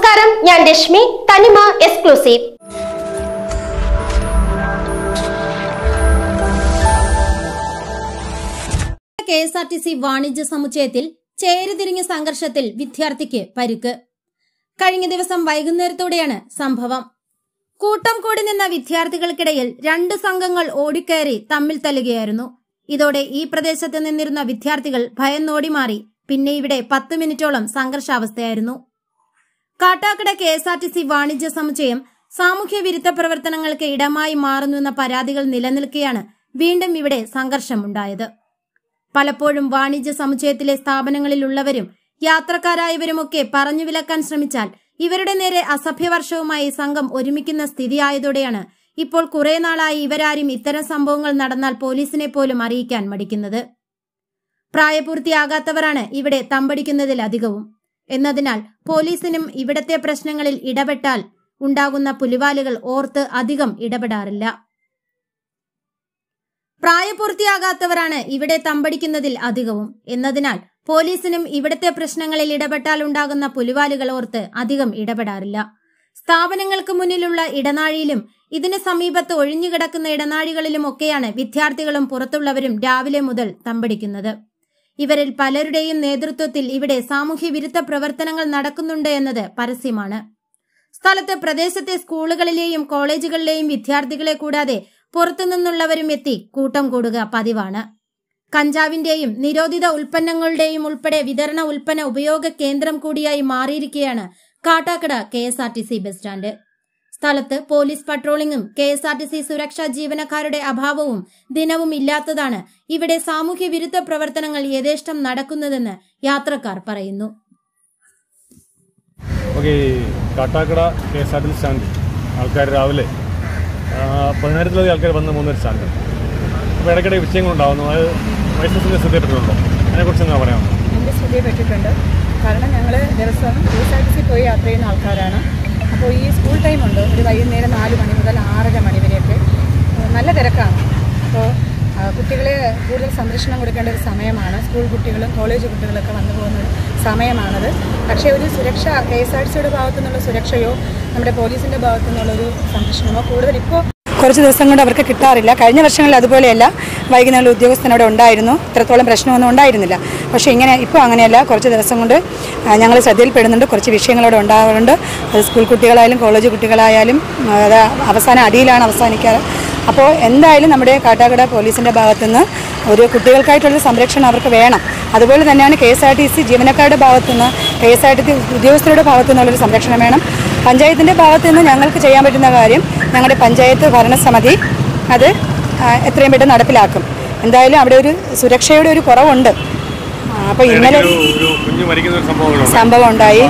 നമസ്കാരം, ഞാൻ രശ്മി. തനിമ എക്സ്ക്ലൂസീവ്. കെഎസ്ആർടിസി വാണിജ്യ സമുച്ചയത്തിൽ ചേരിതിരിഞ്ഞ സംഘർഷത്തിൽ വിദ്യാർത്ഥിക്ക് പരിക്ക്. കഴിഞ്ഞ ദിവസം വൈകുന്നേരത്തോടെയാണ് സംഭവം. കൂട്ടം കൂടി നിന്ന വിദ്യാർത്ഥികൾക്കിടയിൽ 2 സംഘങ്ങൾ ഓടിക്കയറി തമ്മിൽ തല്ലുകയായിരുന്നു. ഇതോടെ ഈ പ്രദേശത്ത് നിന്നിരുന്ന വിദ്യാർത്ഥികൾ ഭയന്നോടി മാറി. പിന്നെ ഇവിടെ 10 മിനിറ്റോളം സംഘർഷാവസ്ഥയായിരുന്നു. കാട്ടാക്കട കെഎസ്ആർടിസി വാണിജ്യ സമുച്ചയം സാമൂഹ്യ വിരുദ്ധ പ്രവർത്തനങ്ങൾക്ക് ഇടമായി മാറുന്നുവെന്ന പരാതികൾ നിലനിൽക്കെയാണ് വീണ്ടും ഇവിടെ സംഘർഷമുണ്ടായത്. പലപ്പോഴും വാണിജ്യ സമുച്ചയത്തിലെ സ്ഥാപനങ്ങളിലുള്ളവരും യാത്രക്കാരായവരുമൊക്കെ പറഞ്ഞു വിലക്കാൻ ശ്രമിച്ചാൽ ഇവരുടെ നേരെ അസഭ്യവർഷവുമായി സംഘം ഒരുമിക്കുന്ന സ്ഥിതിയായതോടെയാണ് ഇപ്പോൾ കുറെ നാളായി ഇവരാരും ഇത്തരം സംഭവങ്ങൾ നടന്നാൽ പോലീസിനെ പോലും അറിയിക്കാൻ മടിക്കുന്നത്. പ്രായപൂർത്തിയാകാത്തവരാണ് ഇവിടെ തമ്പടിക്കുന്നതിലധികവും. എന്നതിനാൽ പോലീസിനും ഇവിടത്തെ പ്രശ്നങ്ങളിൽ ഇടപെട്ടാൽ ഉണ്ടാകുന്ന പുലിവാലുകൾ ഓർത്ത് അധികം ഇടപെടാറില്ല. പ്രായപൂർത്തിയാകാത്തവരാണ് ഇവിടെ തമ്പടിക്കുന്നതിൽ അധികവും. എന്നതിനാൽ പോലീസിനും ഇവിടത്തെ പ്രശ്നങ്ങളിൽ ഇടപെട്ടാൽ ഉണ്ടാകുന്ന പുലിവാലുകൾ ഓർത്ത് അധികം ഇടപെടാറില്ല. സ്ഥാപനങ്ങൾക്ക് മുന്നിലുള്ള ഇടനാഴിയിലും ഇതിന് സമീപത്ത് ഒഴിഞ്ഞുകിടക്കുന്ന ഇടനാഴികളിലുമൊക്കെയാണ് വിദ്യാർത്ഥികളും പുറത്തുള്ളവരും രാവിലെ മുതൽ തമ്പടിക്കുന്നത്. ഇവരിൽ പലരുടെയും നേതൃത്വത്തിൽ ഇവിടെ സാമൂഹ്യ വിരുദ്ധ പ്രവർത്തനങ്ങൾ നടക്കുന്നുണ്ട് എന്നത് പരസ്യമാണ്. സ്ഥലത്ത് പ്രദേശത്തെ സ്കൂളുകളിലെയും കോളേജുകളിലെയും വിദ്യാർത്ഥികളെ കൂടാതെ പുറത്തുനിന്നുള്ളവരും എത്തി കൂട്ടം കൂടുക പതിവാണ്. കഞ്ചാവിന്റെയും നിരോധിത ഉൽപ്പന്നങ്ങളുടെയും ഉൾപ്പെടെ വിതരണ ഉൽപ്പന്ന ഉപയോഗ കേന്ദ്രം കൂടിയായി മാറിയിരിക്കുകയാണ് കാട്ടാക്കട കെഎസ്ആർടിസി ബസ് സ്റ്റാൻഡ്. സ്ഥലത്ത് പോലീസ് പട്രോളിംഗും കെഎസ്ആർടിസി സുരക്ഷാ ജീവനക്കാരുടെ അഭാവവും ദിനവും ഇല്ലാത്തതാണ് ഇവിടെ സാമൂഹ്യ വിരുദ്ധ പ്രവർത്തനങ്ങൾ യഥേഷ്ടം നടക്കുന്നതെന്ന് യാത്രക്കാർ പറയുന്നു. കാട്ടാക്കട കെഎസ്ആർടിസി സ്റ്റാൻഡ് ആൾക്കാർ രാവിലെ 10,000-ലധികം ആൾക്കാർ വന്ന് പോകുന്നൊരു സ്റ്റാൻഡ്. അപ്പോൾ ഇടയ്ക്കിടെ വിഷയങ്ങളുണ്ടാകുന്നു. അത് വൈഎസ്എസിൻ്റെ ശ്രദ്ധയിൽപ്പെട്ടിട്ടുണ്ടോ? അതിനെക്കുറിച്ച് എന്താ പറയാമോ? എൻ്റെ ശ്രദ്ധയിൽപ്പെട്ടിട്ടുണ്ട്. കാരണം ഞങ്ങൾ ദിവസം കെഎസ്ആർടിസി പോയി യാത്ര ചെയ്യുന്ന ആൾക്കാരാണ്. അപ്പോൾ ഈ സ്കൂൾ ടൈമുണ്ട്, ഒരു വൈകുന്നേരം 4 മണി മുതൽ 6:30 മണി വരെയൊക്കെ നല്ല തിരക്കാണ്. അപ്പോൾ കുട്ടികളെ കൂടുതൽ സംരക്ഷണം കൊടുക്കേണ്ട ഒരു സമയമാണ്. സ്കൂൾ കുട്ടികളും കോളേജ് കുട്ടികളൊക്കെ വന്നു പോകുന്ന സമയമാണത്. പക്ഷേ ഒരു സുരക്ഷ കെഎസ്ആർടിസിയുടെ ഭാഗത്തു നിന്നുള്ള സുരക്ഷയോ നമ്മുടെ പോലീസിൻ്റെ ഭാഗത്തു നിന്നുള്ളൊരു സംരക്ഷണമോ കൂടുതൽ ഇപ്പോൾ കുറച്ച് ദിവസം കൊണ്ട് അവർക്ക് കിട്ടാറില്ല. കഴിഞ്ഞ വർഷങ്ങളിൽ അതുപോലെയല്ല, വൈകുന്നേരം ഉദ്യോഗസ്ഥൻ അവിടെ ഉണ്ടായിരുന്നു, ഇത്രത്തോളം പ്രശ്നമൊന്നും ഉണ്ടായിരുന്നില്ല. പക്ഷേ ഇങ്ങനെ ഇപ്പോൾ അങ്ങനെയല്ല. കുറച്ച് ദിവസം കൊണ്ട് ഞങ്ങൾ ശ്രദ്ധയിൽപ്പെടുന്നുണ്ട്. കുറച്ച് വിഷയങ്ങളവിടെ ഉണ്ടാകാറുണ്ട്. അത് സ്കൂൾ കുട്ടികളായാലും കോളേജ് കുട്ടികളായാലും അത് അവസാനം അടിയിലാണ് അവസാനിക്കാറ്. അപ്പോൾ എന്തായാലും നമ്മുടെ കാട്ടാക്കട പോലീസിൻ്റെ ഭാഗത്തുനിന്ന് ഒരു കുട്ടികൾക്കായിട്ടുള്ള സംരക്ഷണം അവർക്ക് വേണം. അതുപോലെ തന്നെയാണ് കെഎസ്ആർടിസി ജീവനക്കാരുടെ ഭാഗത്തുനിന്ന് കെഎസ്ആർടിസി ഉദ്യോഗസ്ഥരുടെ ഭാഗത്തു നിന്നുള്ളൊരു സംരക്ഷണം വേണം. പഞ്ചായത്തിൻ്റെ ഭാഗത്തു നിന്ന് ഞങ്ങൾക്ക് ചെയ്യാൻ പറ്റുന്ന കാര്യം ഞങ്ങളുടെ പഞ്ചായത്ത് ഭരണസമിതി അത് എത്രയും പെട്ടെന്ന് നടപ്പിലാക്കും. എന്തായാലും അവിടെ ഒരു സുരക്ഷയുടെ ഒരു കുറവുണ്ട്. അപ്പോൾ ഇന്നലെ സംഭവം ഉണ്ടായി.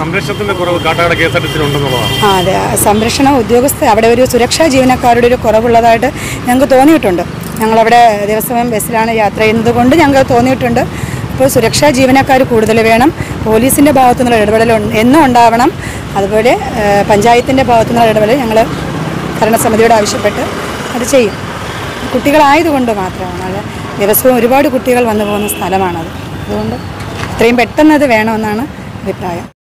അതെ, സംരക്ഷണ ഉദ്യോഗസ്ഥ അവിടെ ഒരു സുരക്ഷാ ജീവനക്കാരുടെ ഒരു കുറവുള്ളതായിട്ട് ഞങ്ങൾക്ക് തോന്നിയിട്ടുണ്ട്. ഞങ്ങളവിടെ ദിവസവും ബസ്സിലാണ് യാത്ര ചെയ്യുന്നത് കൊണ്ട് ഞങ്ങൾക്ക് തോന്നിയിട്ടുണ്ട്. അപ്പോൾ സുരക്ഷാ ജീവനക്കാർ കൂടുതൽ വേണം. പോലീസിൻ്റെ ഭാഗത്തു നിന്നുള്ള ഇടപെടൽ എന്നും ഉണ്ടാവണം. അതുപോലെ പഞ്ചായത്തിൻ്റെ ഭാഗത്തു നിന്നുള്ള ഇടപെടൽ ഞങ്ങൾ ഭരണസമിതിയോട് ആവശ്യപ്പെട്ട് അത് ചെയ്യും. കുട്ടികളായതുകൊണ്ട് മാത്രമാണ്. അത് ദിവസവും ഒരുപാട് കുട്ടികൾ വന്നു പോകുന്ന സ്ഥലമാണത്. അതുകൊണ്ട് ഇത്രയും പെട്ടെന്ന് അത് വേണമെന്നാണ് അഭിപ്രായം.